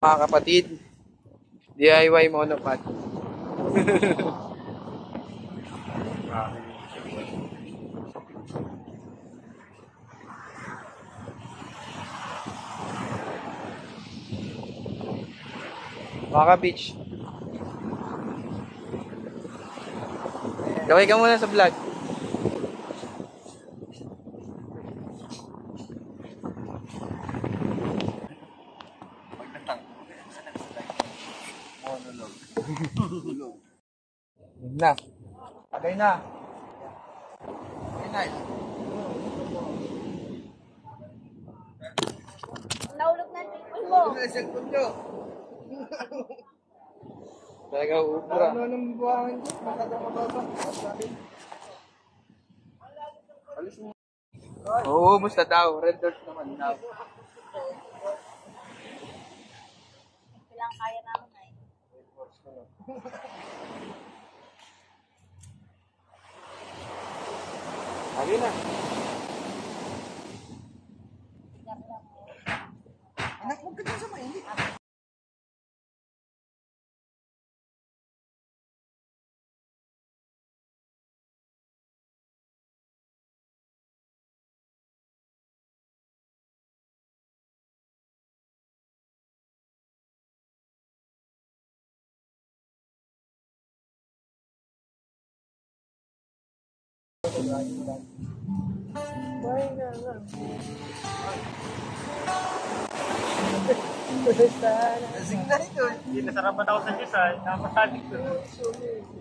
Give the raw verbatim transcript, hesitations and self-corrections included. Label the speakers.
Speaker 1: Mga kapatid, D I Y monopod. Baka beach. Gawin ka muna sa vlog. Yun na. Tagay na. Tagay na.
Speaker 2: Naulog na cellphone mo.
Speaker 1: Ano na cellphone nyo? Talaga ubra. Ano nang buwangan ko? Makata mababa. Alis mo. Oo, musta daw. Red Doors naman daw.
Speaker 2: Kailang kaya namin ay.
Speaker 1: Hali na. Anak, huwag ka dyan sa mainit. Lasing na ito.
Speaker 3: Hindi nasarapan ako sa Diyos ay. Napasalig ko.